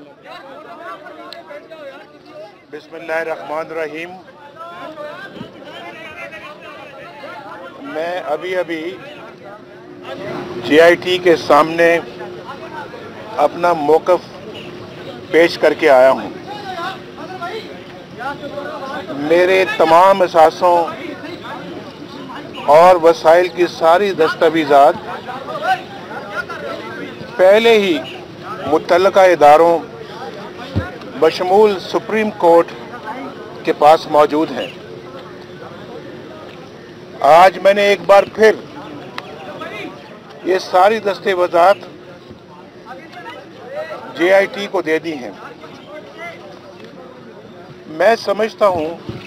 बिस्मिल्लाहिर्रहमानिर्रहीम। मैं अभी जीआईटी के सामने अपना मौक़िफ़ पेश करके आया हूँ। मेरे तमाम असासों और वसाइल की सारी दस्तावेज़ात पहले ही मुतल्लिका इदारों बशमूल सुप्रीम कोर्ट के पास मौजूद हैं। आज मैंने एक बार फिर ये सारी दस्तावेज़ात जीआईटी को दे दी हैं। मैं समझता हूँ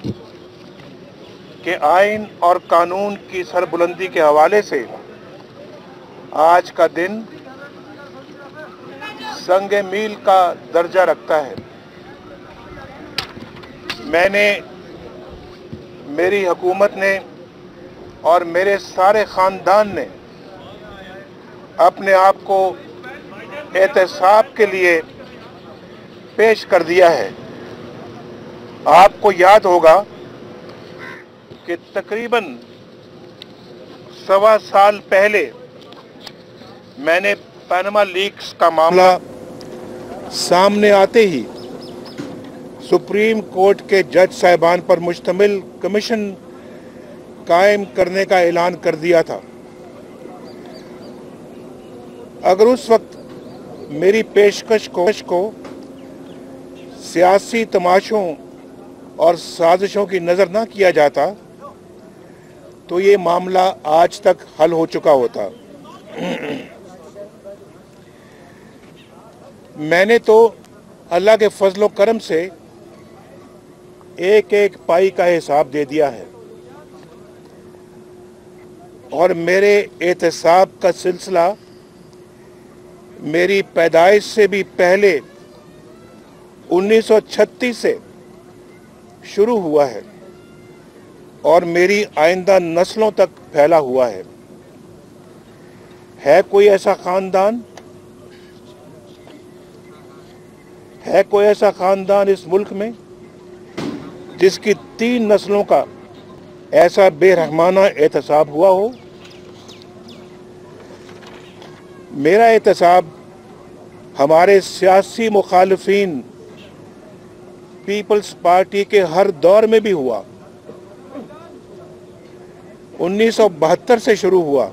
कि आइन और कानून की सरबुलंदी के हवाले से आज का दिन संगे मील का दर्जा रखता है। मेरी हुकूमत ने और मेरे सारे ख़ानदान ने अपने आप को एहतसाब के लिए पेश कर दिया है। आपको याद होगा कि तकरीबन 1.25 साल पहले मैंने पनामा लीक्स का मामला सामने आते ही सुप्रीम कोर्ट के जज साहिबान पर मुश्तमिल कमीशन कायम करने का ऐलान कर दिया था। अगर उस वक्त मेरी पेशकश को सियासी तमाशों और साजिशों की नज़र ना किया जाता तो ये मामला आज तक हल हो चुका होता। मैंने तो अल्लाह के फजलो करम से एक एक पाई का हिसाब दे दिया है और मेरे एहतसाब का सिलसिला मेरी पैदाइश से भी पहले 1936 से शुरू हुआ है और मेरी आइंदा नस्लों तक फैला हुआ है। कोई ऐसा ख़ानदान इस मुल्क में जिसकी 3 नस्लों का ऐसा बेरहमाना एहतसाब हुआ हो? मेरा एहतसाब हमारे सियासी मुखालिफिन पीपल्स पार्टी के हर दौर में भी हुआ। 1972 से शुरू हुआ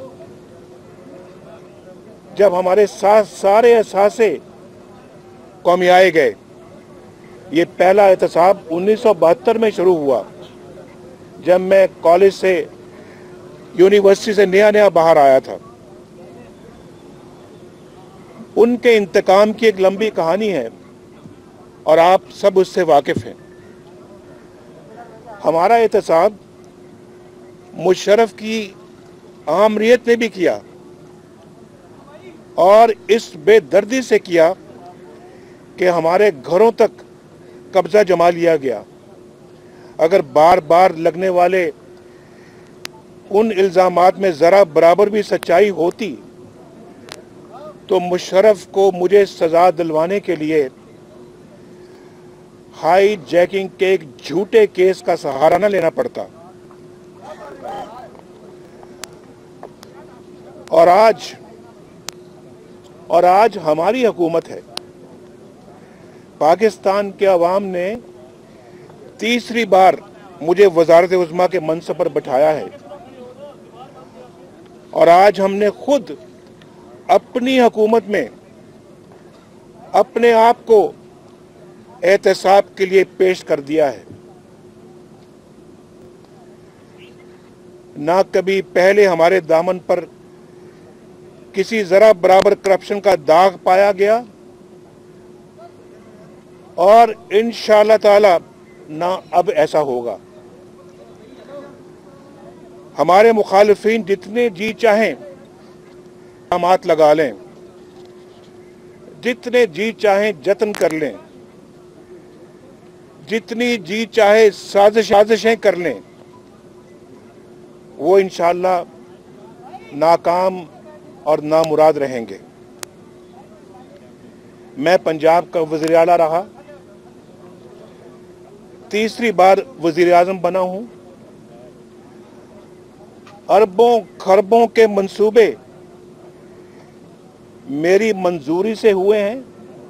जब हमारे सारे असासे कौमियाए गए। ये पहला एहतसाब 1972 में शुरू हुआ जब मैं कॉलेज से यूनिवर्सिटी से नया बाहर आया था। उनके इंतकाम की एक लंबी कहानी है और आप सब उससे वाकिफ़ हैं। हमारा एहतसाब मुशर्रफ की आमरीत ने भी किया और इस बेदर्दी से किया कि हमारे घरों तक कब्जा जमा लिया गया। अगर बार बार लगने वाले उन इल्ज़ामात में ज़रा बराबर भी सच्चाई होती तो मुशर्रफ को मुझे सज़ा दिलवाने के लिए हाई जैकिंग के एक झूठे केस का सहारा न लेना पड़ता। और आज हमारी हुकूमत है। पाकिस्तान के अवाम ने तीसरी बार मुझे वज़ारत उज़्मा के मनसब पर बिठाया है और आज हमने खुद अपनी हुकूमत में अपने आप को एहतसाब के लिए पेश कर दिया है। ना कभी पहले हमारे दामन पर किसी ज़रा बराबर करप्शन का दाग पाया गया और इंशाअल्लाह ताला ना अब ऐसा होगा। हमारे मुखालिफिन जितने जी चाहें इल्ज़ामात लगा लें, जितने जी चाहें जतन कर लें, जितनी जी चाहे साजिशें कर लें, वो इंशाअल्लाह नाकाम और नामुराद रहेंगे। मैं पंजाब का वज़ीर आला रहा, तीसरी बार वज़ीर आज़म बना हूं। अरबों खरबों के मंसूबे मेरी मंजूरी से हुए हैं।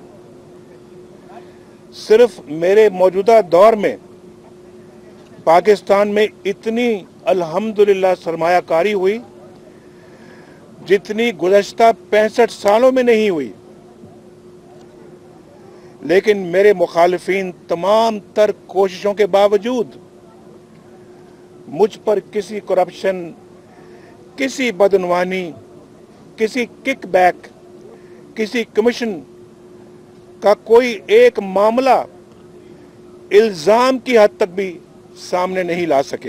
सिर्फ मेरे मौजूदा दौर में पाकिस्तान में इतनी अल्हम्दुलिल्लाह सरमायाकारी हुई जितनी गुज़श्ता 65 सालों में नहीं हुई। लेकिन मेरे मुखालिफिन तमाम तर कोशिशों के बावजूद मुझ पर किसी करप्शन, किसी बदनवानी, किसी किकबैक, किसी कमीशन का कोई एक मामला इल्जाम की हद तक भी सामने नहीं ला सके।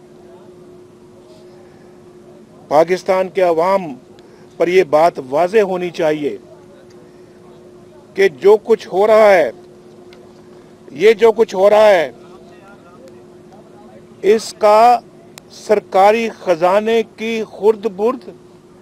पाकिस्तान के अवाम पर यह बात वाज़ेह होनी चाहिए कि जो कुछ हो रहा है, ये जो कुछ हो रहा है, इसका सरकारी खजाने की खुर्द बुर्द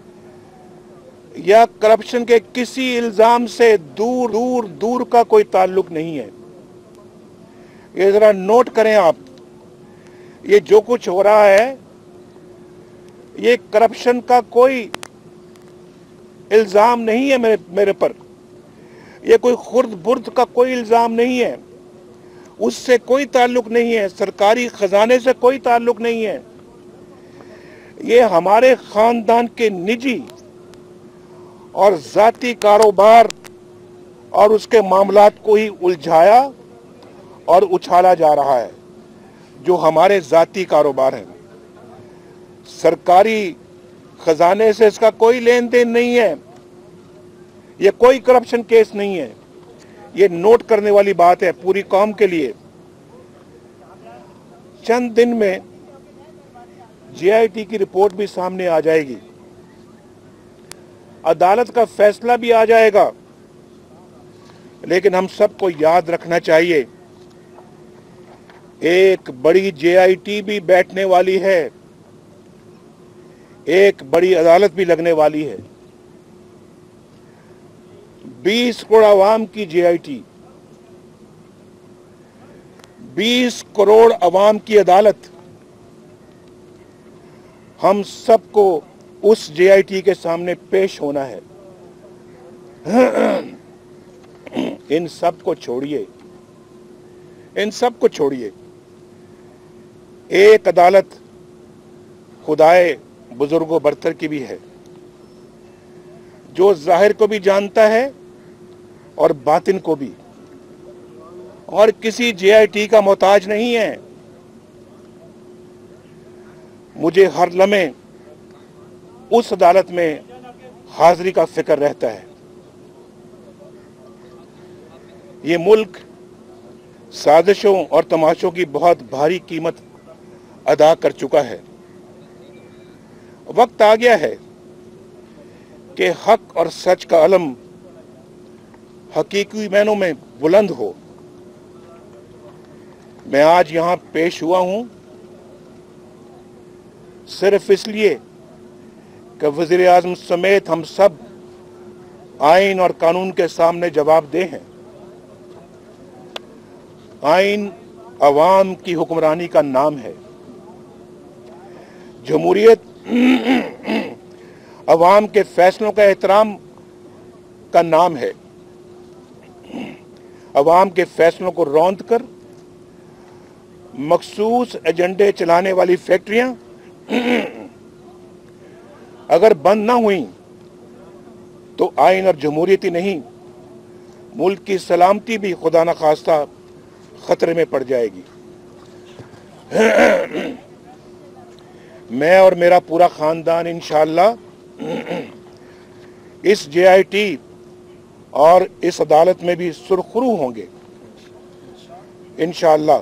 या करप्शन के किसी इल्जाम से दूर दूर दूर का कोई ताल्लुक नहीं है। ये जरा नोट करें आप, ये जो कुछ हो रहा है ये करप्शन का कोई इल्जाम नहीं है मेरे पर, ये कोई खुर्द बुर्द का कोई इल्जाम नहीं है, उससे कोई ताल्लुक नहीं है, सरकारी खजाने से कोई ताल्लुक नहीं है। ये हमारे खानदान के निजी और जाती कारोबार और उसके मामलात को ही उलझाया और उछाला जा रहा है, जो हमारे जाती कारोबार हैं। सरकारी खजाने से इसका कोई लेन देन नहीं है, ये कोई करप्शन केस नहीं है। ये नोट करने वाली बात है पूरी कौम के लिए। चंद दिन में JIT की रिपोर्ट भी सामने आ जाएगी, अदालत का फैसला भी आ जाएगा। लेकिन हम सबको याद रखना चाहिए, एक बड़ी JIT भी बैठने वाली है, एक बड़ी अदालत भी लगने वाली है। 20 करोड़ अवाम की JIT, 20 करोड़ अवाम की अदालत, हम सबको उस JIT के सामने पेश होना है। इन सब को छोड़िए, इन सब को छोड़िए। एक अदालत खुदाए बुजुर्गों बरतर की भी है, जो जाहिर को भी जानता है और बातिन को भी, और किसी JIT का मोहताज नहीं है। मुझे हर लम्हे उस अदालत में हाजिरी का फिक्र रहता है। ये मुल्क साजिशों और तमाशों की बहुत भारी कीमत अदा कर चुका है। वक्त आ गया है कि हक और सच का अलम हकीकी मायनों में बुलंद हो। मैं आज यहां पेश हुआ हूं सिर्फ इसलिए कि वज़ीर आज़म समेत हम सब आइन और कानून के सामने जवाबदेह हैं। आइन अवाम की हुक्मरानी का नाम है, जमहूरियत अवाम के फैसलों का एहतराम का नाम है। अवाम के फैसलों को रौंद कर मखसूस एजेंडे चलाने वाली फैक्ट्रियां अगर बंद ना हुई तो आइन और जमहूरियत ही नहीं, मुल्क की सलामती भी खुदा न खास्ता खतरे में पड़ जाएगी। मैं और मेरा पूरा खानदान इंशाअल्लाह इस JIT और इस अदालत में भी सुरखरू होंगे इंशाअल्लाह।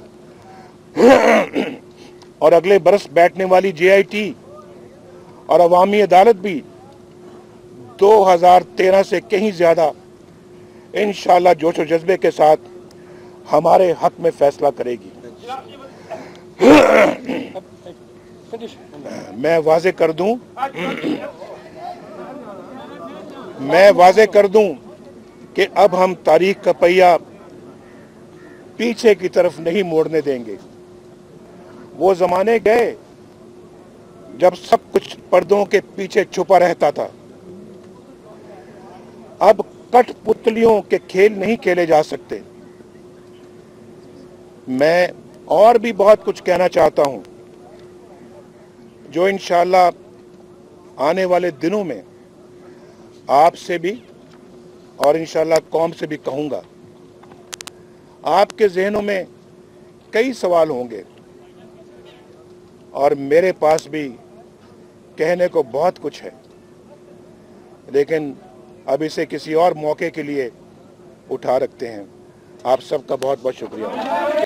और अगले बरस बैठने वाली JIT और अवामी अदालत भी 2013 से कहीं ज्यादा इंशाअल्लाह जोश और जज्बे के साथ हमारे हक में फैसला करेगी। मैं वाजे कर दूं कि अब हम तारीख का पहिया पीछे की तरफ नहीं मोड़ने देंगे। वो जमाने गए जब सब कुछ पर्दों के पीछे छुपा रहता था। अब कठपुतलियों के खेल नहीं खेले जा सकते। मैं और भी बहुत कुछ कहना चाहता हूं, जो इंशाअल्लाह आने वाले दिनों में आपसे भी और इंशाअल्लाह कौम से भी कहूंगा। आपके जहनों में कई सवाल होंगे और मेरे पास भी कहने को बहुत कुछ है, लेकिन अब इसे किसी और मौके के लिए उठा रखते हैं। आप सबका बहुत बहुत शुक्रिया।